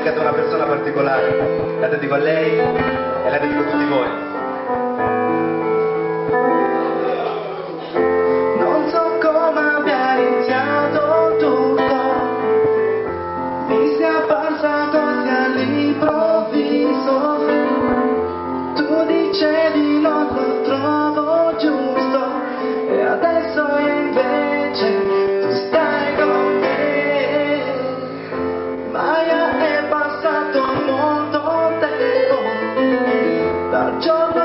dedicata a una persona particolare. La dedico a lei e la dedico a tutti voi. Non so come abbia iniziato tutto, mi sia passato così all'improvviso. Tu dicevi non lo trovo giusto e adesso invece tu stai con me. Maia, è passato molto tempo dal giorno